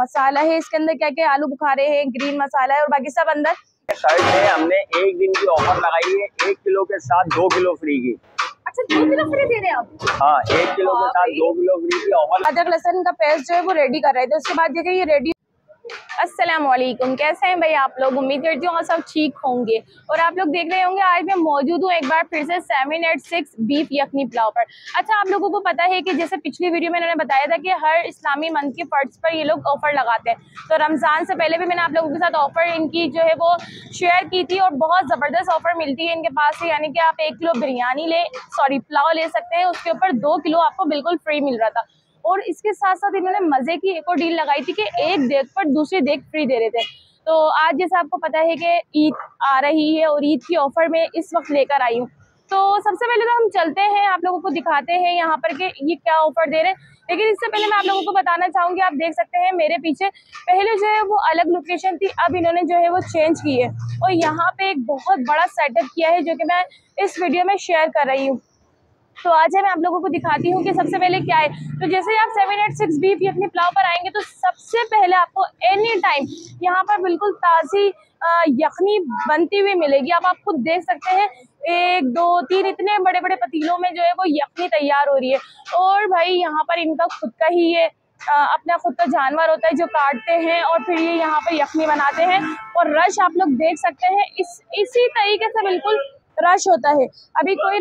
मसाला है, इसके अंदर क्या क्या आलू बुखारे हैं, ग्रीन मसाला है और बाकी सब अंदर। शर्ट में हमने एक दिन की ऑफर लगाई है, 1 किलो के साथ 2 किलो फ्री की। अच्छा 2 किलो फ्री दे रहे हैं आप? हाँ, 1 किलो के साथ 2 किलो फ्री की ऑफर। अदरक लहसुन का पेस्ट जो है वो रेडी कर रहे थे, उसके बाद देखिए ये रेडी। अस्सलामुअलैकुम, कैसे हैं भाई आप लोग? उम्मीद करती हूँ सब ठीक होंगे। और आप लोग देख रहे होंगे आज मैं मौजूद हूँ एक बार फिर से 786 बीफ यखनी पुलाव पर। अच्छा, आप लोगों को पता है कि जैसे पिछली वीडियो में इन्होंने बताया था कि हर इस्लामी मंथ के फर्स्ट पर ये लोग ऑफर लगाते हैं, तो रमज़ान से पहले भी मैंने आप लोगों के साथ ऑफर इनकी जो है वो शेयर की थी और बहुत ज़बरदस्त ऑफर मिलती है इनके पास से। यानी कि आप 1 किलो बिरयानी पुलाव ले सकते हैं, उसके ऊपर 2 किलो आपको बिल्कुल फ्री मिल रहा था। और इसके साथ साथ इन्होंने मजे की एक और डील लगाई थी कि एक देग पर दूसरी देग फ्री दे रहे थे। तो आज जैसे आपको पता है कि ईद आ रही है और ईद की ऑफर में इस वक्त लेकर आई हूँ। तो सबसे पहले तो हम चलते हैं, आप लोगों को दिखाते हैं यहाँ पर कि ये क्या ऑफर दे रहे हैं। लेकिन इससे पहले मैं आप लोगों को बताना चाहूँगी, आप देख सकते हैं मेरे पीछे पहले जो है वो अलग लोकेशन थी, अब इन्होंने जो है वो चेंज की है और यहाँ पे एक बहुत बड़ा सेटअप किया है जो कि मैं इस वीडियो में शेयर कर रही हूँ। तो आज है मैं आप लोगों को दिखाती हूँ कि सबसे पहले क्या है। तो जैसे ही आप 786 बीफ यखनी पुलाव पर आएंगे तो सबसे पहले आपको एनी टाइम यहाँ पर बिल्कुल ताज़ी यखनी बनती हुई मिलेगी। आप खुद देख सकते हैं 1 2 3 इतने बड़े बड़े पतीलों में जो है वो यखनी तैयार हो रही है। और भाई यहाँ पर इनका खुद का ही ये अपना खुद का जानवर होता है जो काटते हैं और फिर ये यहाँ पर यखनी बनाते हैं। और रश आप लोग देख सकते हैं इसी तरीके से बिल्कुल रश होता है। अभी कोई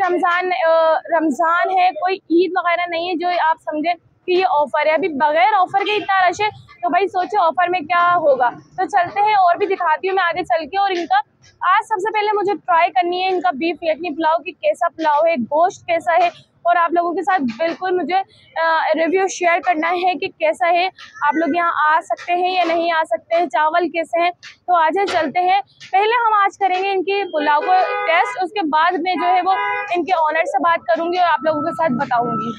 रमज़ान है, कोई ईद वगैरह नहीं है जो आप समझे कि ये ऑफर है। अभी बगैर ऑफर के इतना रश है तो भाई सोचो ऑफर में क्या होगा। तो चलते हैं और भी दिखाती हूँ मैं आगे चल के। और इनका आज सबसे पहले मुझे ट्राई करनी है इनका बीफ यखनी पुलाव की कैसा पुलाव है, गोश्त कैसा है, और आप लोगों के साथ बिल्कुल मुझे रिव्यू शेयर करना है कि कैसा है। आप लोग यहाँ आ सकते हैं या नहीं आ सकते हैं, चावल कैसे हैं। तो आज चलते हैं, पहले हम आज करेंगे इनकी पुलाव को टेस्ट, उसके बाद में जो है वो इनके ऑनर से बात करूंगी और आप लोगों के साथ बताऊंगी।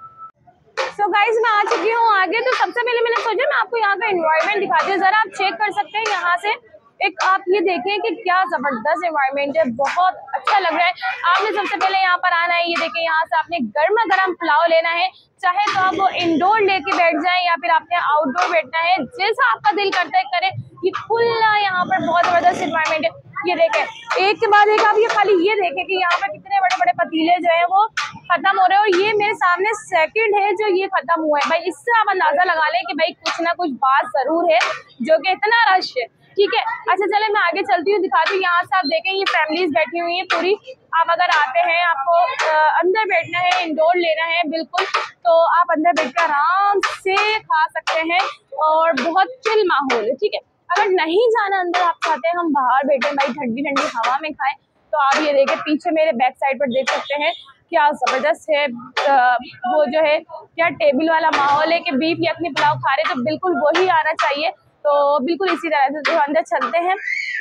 सो गाइज मैं आ चुकी हूँ आगे। तो सबसे पहले मैंने सोचा मैं आपको यहाँ का एनवायरनमेंट दिखाती हूँ, जरा आप चेक कर सकते हैं यहाँ से। एक आप ये देखें कि क्या जबरदस्त एनवायरनमेंट है, बहुत अच्छा लग रहा है। आपने सबसे पहले यहाँ पर आना है, ये देखें यहाँ से आपने गर्मा गर्म पुलाव लेना है, चाहे तो आप वो इंडोर लेके बैठ जाएं या फिर आपने आउटडोर बैठना है, जैसा आपका दिल करता है करें। ये खुला यहाँ पर बहुत जबरदस्त एनवायरनमेंट है। ये देखें एक के बाद एक, आप ये खाली ये देखें कि यहाँ पर कितने बड़े बड़े पतीले जो है वो खत्म हो रहे हैं। और ये मेरे सामने सेकंड है जो ये खत्म हुआ है। भाई इससे आप अंदाजा लगा लें कि भाई कुछ ना कुछ बात जरूर है जो कि इतना रश है। ठीक है, अच्छा चले मैं आगे चलती हूँ, दिखाती हूँ। यहाँ से आप देखें ये फैमिलीज बैठी हुई है पूरी। आप अगर आते हैं, आपको अंदर बैठना है, इंडोर लेना है बिल्कुल, तो आप अंदर बैठकर आराम से खा सकते हैं और बहुत चिल माहौल है। ठीक है, अगर नहीं जाना अंदर, आप चाहते हैं हम बाहर बैठे भाई ठंडी ठंडी हवा में खाएं, तो आप ये देखें पीछे मेरे बैक साइड पर देख सकते हैं क्या जबरदस्त है। वो जो है क्या टेबल वाला माहौल है कि बीफ यखनी पुलाव खा रहे, तो बिल्कुल वही आना चाहिए। तो बिल्कुल इसी तरह से जो अंदर चलते हैं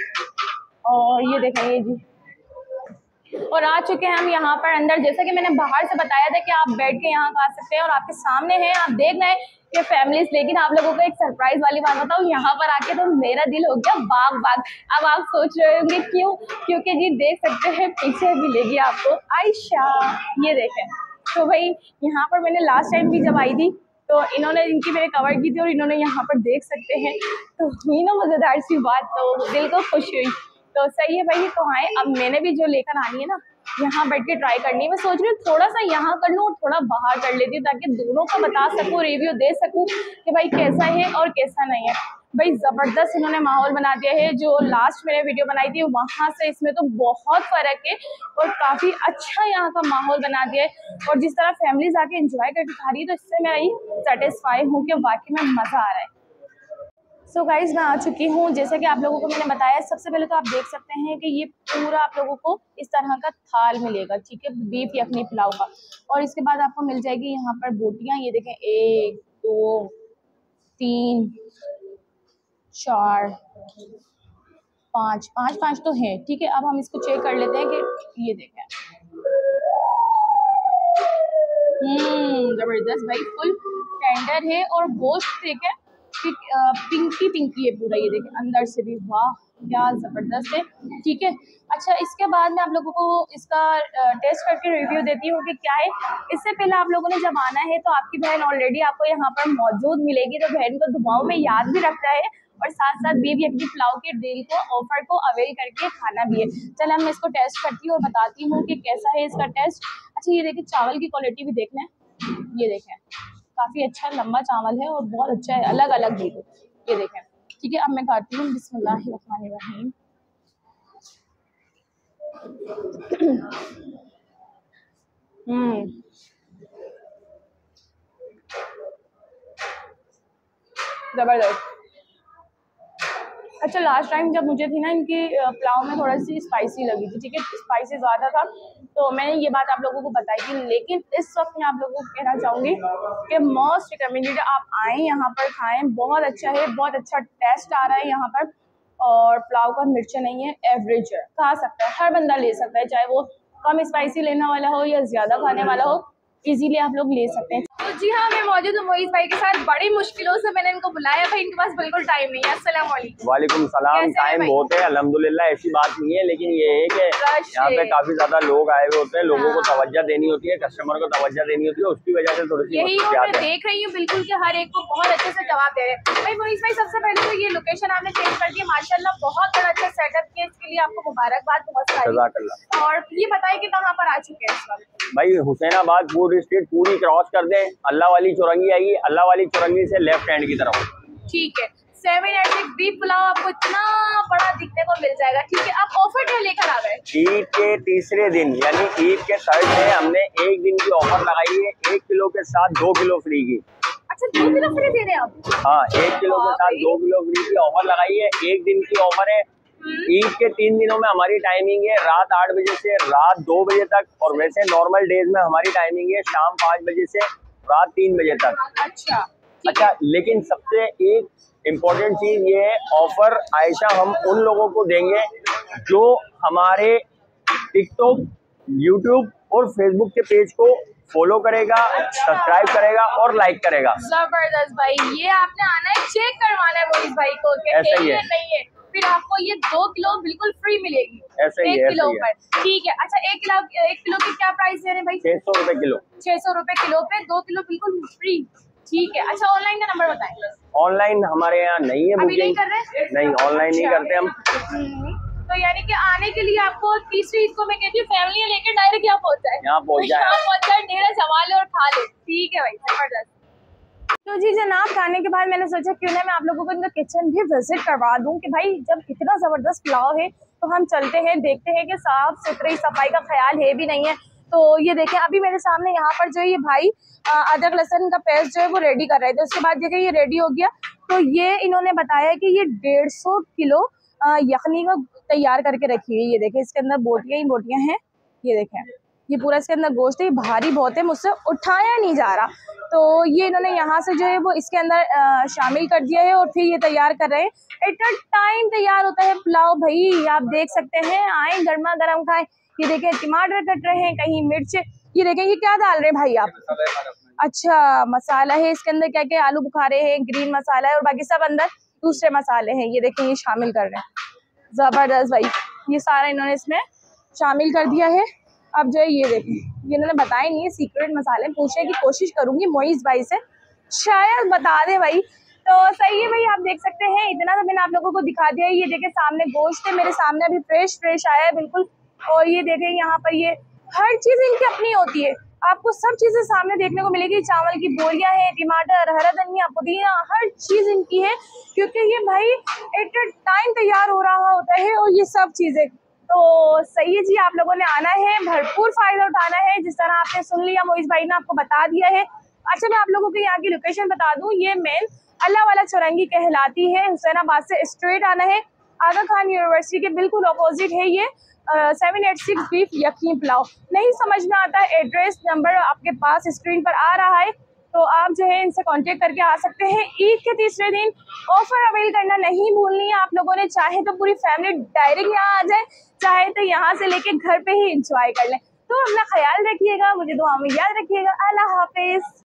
और ये देखें ये जी, और आ चुके हैं हम यहाँ पर अंदर। जैसा कि मैंने बाहर से बताया था कि आप बैठ के यहाँ खा सकते हैं और आपके सामने है, आप देख रहे हैं ये फैमिलीज। लेकिन आप लोगों को एक सरप्राइज वाली बात बताऊँ, यहाँ पर आके तो मेरा दिल हो गया बाग बाग। अब आप सोच रहे होंगे क्यों, क्योंकि जी देख सकते हैं पीछे मिलेगी आपको आयशा, ये देखें। तो भाई यहाँ पर मैंने लास्ट टाइम भी जब आई थी तो इन्होंने इनकी मैंने कवर की थी और इन्होंने यहाँ पर देख सकते हैं, तो हुई ना मजेदार सी बात, तो दिल को खुशी हुई। तो सही है भाई, तो आए। अब मैंने भी जो लेकर आनी है ना, यहाँ बैठ के ट्राई करनी है। मैं सोच रही हूँ थोड़ा सा यहाँ कर लूँ और थोड़ा बाहर कर लेती हूँ, ताकि दोनों को बता सकूँ, रिव्यू दे सकूँ कि भाई कैसा है और कैसा नहीं है। भाई ज़बरदस्त इन्होंने माहौल बना दिया है। जो लास्ट मैंने वीडियो बनाई थी वहाँ से इसमें तो बहुत फ़र्क है और काफ़ी अच्छा यहाँ का माहौल बना दिया है। और जिस तरह फैमिलीज आके एंजॉय करके खा रही है, तो इससे मैं ही सेटिस्फाई हूँ कि वाकई में मज़ा आ रहा है। सो गाइज मैं आ चुकी हूँ, जैसा कि आप लोगों को मैंने बताया। सबसे पहले तो आप देख सकते हैं कि ये पूरा आप लोगों को इस तरह का थाल मिलेगा, ठीक है, बीफ यखनी पुलाव का। और इसके बाद आपको मिल जाएगी यहाँ पर बोटियाँ, ये देखें 1 2 3 4 5 5 तो है। ठीक है, अब हम इसको चेक कर लेते हैं कि ये देखें जबरदस्त भाई, फुल टेंडर है और गोश्त देखें पिंकी पिंकी है पूरा, ये देखें अंदर से भी, वाह क्या ज़बरदस्त है। ठीक है, अच्छा इसके बाद मैं आप लोगों को इसका टेस्ट करके रिव्यू देती हूँ कि क्या है। इससे पहले आप लोगों ने जब आना है तो आपकी बहन ऑलरेडी आपको यहाँ पर मौजूद मिलेगी, तो बहन को दुआओं में याद भी रखना है और साथ साथ बीफ यखनी पुलाव के डील को ऑफर को अवेल करके खाना भी है। चल मैं इसको टेस्ट करती हूँ और बताती हूँ कि कैसा है इसका टेस्ट। अच्छा ये देखिए चावल की क्वालिटी भी देख लें, ये देखें काफ़ी अच्छा लंबा चावल है और बहुत अच्छा है, अलग अलग भी है, ये देखें। ठीक है, अब मैं खाती हूँ, बिस्मिल्लाहिर्रहमानिर्रहीम। जबरदस्त। अच्छा लास्ट टाइम जब मुझे थी ना इनकी पुलाव में थोड़ा सी स्पाइसी लगी थी, ठीक है, स्पाइसी ज़्यादा था, तो मैंने ये बात आप लोगों को बताई थी। लेकिन इस वक्त मैं आप लोगों को कहना चाहूँगी कि मोस्ट रिकमेंडेड आप आएँ यहाँ पर खाएँ, बहुत अच्छा है, बहुत अच्छा टेस्ट आ रहा है यहाँ पर। और पुलाव का मिर्च नहीं है, एवरेज है, खा सकता है, हर बंदा ले सकता है, चाहे वो कम स्पाइसी लेने वाला हो या ज़्यादा खाने वाला हो, इजीली आप लोग ले सकते हैं। तो जी हाँ, मैं मौजूद हूँ मोइज़ भाई के साथ, बड़ी मुश्किलों से मैंने इनको बुलाया, भाई इनके पास बिल्कुल टाइम नहीं है। अस्सलाम वालेकुम। वालेकुम सलाम। टाइम बहुत है अल्हम्दुलिल्लाह, ऐसी बात नहीं है, लेकिन ये है कि यहाँ पे काफी ज्यादा लोग आए हुए होते हैं, लोगों को तवज्जो देनी होती है, कस्टमर को तवज्जो देनी होती है, उसकी वजह से थोड़ी सी यही मैं देख रही हूँ बिल्कुल कि हर एक को बहुत अच्छे से जवाब दे रहे हैं। भाई मोइज़ भाई सबसे पहले तो ये लोकेशन आपने चेंज कर दी माशाल्लाह, बहुत बड़ा अच्छा सेटअप किया, इसके लिए आपको मुबारकबाद बहुत सारी। और ये बताइए कि कहाँ पर आ चुके हैं इस वक्त? भाई हुसैनाबाद फूड स्ट्रीट पूरी क्रॉस कर दें, अल्लाह वाली चौरंगी आएगी, अल्लाह वाली चौरंगी से लेफ्ट हैंड की तरफ। ठीक है, 786 बीफ पुलाव आपको इतना बड़ा दिखने को मिल जाएगा। ठीक है, आप ऑफर क्या लेकर आ गए? ईद के तीसरे दिन यानी ईद के थर्ड डे हमने एक दिन की ऑफर लगाई है, 1 किलो के साथ 2 किलो फ्री की। अच्छा 2 किलो फ्री दे रहे हैं आप? हाँ, 1 किलो के साथ 2 किलो फ्री की ऑफर लगाई है, एक दिन की ऑफर है। ईद के 3 दिनों में हमारी टाइमिंग है रात 8 बजे से रात 2 बजे तक, और वैसे नॉर्मल डेज में हमारी टाइमिंग है शाम 5 बजे से रात 3 बजे तक। अच्छा, लेकिन सबसे एक इम्पोर्टेंट चीज ये है, ऑफर आयशा हम उन लोगों को देंगे जो हमारे टिकटॉक, यूट्यूब और फेसबुक के पेज को फॉलो करेगा, सब्सक्राइब करेगा और लाइक करेगा। जबरदस्त भाई, ये आपने आना है, चेक करवाना है मोइज़ भाई को कि ऐसा ही है, नहीं है, फिर आपको ये 2 किलो बिल्कुल फ्री मिलेगी। ऐसा ही 1 है, किलो पर। ठीक है, अच्छा 1 किलो की क्या प्राइस दे रहे हैं भाई? 600 रुपए किलो। 600 रुपए किलो पे 2 किलो बिल्कुल फ्री। ठीक है, अच्छा ऑनलाइन का नंबर बताएं। ऑनलाइन हमारे यहाँ नहीं है बुकिंग, नहीं कर रहे? नहीं ऑनलाइन नहीं करते हम। तो यानी कि आने के लिए आपको तीसरी ईद को मैं कहती हूँ फैमिली लेकर डायरेक्ट यहाँ पहुँच जाए, डेरा जमा ले और खा ले। ठीक है भाई, जबरदस्त। तो जी जनाब, खाने के बाद मैंने सोचा क्यों ना मैं आप लोगों को इनका किचन भी विजिट करवा दूं कि भाई जब इतना ज़बरदस्त पुलाव है तो हम चलते हैं, देखते हैं कि साफ सुथरी सफाई का ख्याल है भी नहीं है। तो ये देखें अभी मेरे सामने यहाँ पर जो ये भाई अदरक लहसुन का पेस्ट जो है वो रेडी कर रहे थे, उसके बाद देखें ये रेडी हो गया। तो ये इन्होंने बताया कि ये 150 किलो यखनी को तैयार करके रखी हुई है। ये देखें इसके अंदर बोटियाँ ही बोटियाँ हैं, ये देखें ये पूरा इसके अंदर गोश्त है, भारी बहुत है, मुझसे उठाया नहीं जा रहा। तो ये इन्होंने यहाँ से जो है वो इसके अंदर शामिल कर दिया है और फिर ये तैयार कर रहे हैं। इतना टाइम तैयार होता है पुलाव भाई, आप देख सकते हैं, आए गर्मा गर्म खाएं। ये देखें टमाटर कट रहे हैं, कहीं मिर्च, ये देखें ये क्या डाल रहे हैं भाई आप? अच्छा मसाला है इसके अंदर, क्या क्या आलू बुखारे हैं, ग्रीन मसाला है और बाकी सब अंदर दूसरे मसाले हैं। ये देखें ये शामिल कर रहे हैं, जबरदस्त भाई, ये सारा इन्होंने इसमें शामिल कर दिया है। अब जो है ये देखें, ये इन्होंने बताया नहीं है, सीक्रेट मसाले, पूछने की कोशिश करूंगी मोइज़ भाई से, शायद बता दे भाई। तो सही है भाई, आप देख सकते हैं इतना तो मैंने आप लोगों को दिखा दिया है। ये देखें सामने गोश्त है मेरे सामने, अभी फ्रेश आया है बिल्कुल। और ये देखें यहाँ पर ये हर चीज़ इनकी अपनी होती है, आपको सब चीज़ें सामने देखने को मिलेगी। चावल की बोलियाँ हैं, टमाटर, हरा धनिया, पुदीना, हर चीज़ इनकी है, क्योंकि ये भाई एट अ टाइम तैयार हो रहा होता है और ये सब चीज़ें। तो सही है जी, आप लोगों ने आना है, भरपूर फायदा उठाना है, जिस तरह आपने सुन लिया मोइज़ भाई ने आपको बता दिया है। अच्छा मैं आप लोगों को यहाँ की लोकेशन बता दूँ, ये मेन अल्लाह वाला चौरंगी कहलाती है, हुसैनाबाद से स्ट्रेट आना है, आगा खान यूनिवर्सिटी के बिल्कुल अपोजिट है ये 786 बीफ यखनी पुलाव। नहीं समझ में आता है, एड्रेस नंबर आपके पास स्क्रीन पर आ रहा है, तो आप जो है इनसे कांटेक्ट करके आ सकते हैं। ईद के तीसरे दिन ऑफर अवेल करना नहीं भूलनी है आप लोगों ने, चाहे तो पूरी फैमिली डायरेक्ट यहाँ आ जाए, चाहे तो यहाँ से लेके घर पे ही इंजॉय कर लें। तो अपना ख्याल रखिएगा, मुझे दुआ में याद रखिएगा। अल्लाह हाफिज।